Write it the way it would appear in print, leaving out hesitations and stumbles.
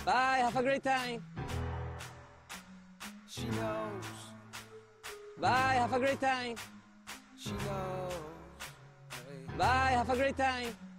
Bye, have a great time. She knows. Bye, have a great time. She knows. Hey. Bye, have a great time.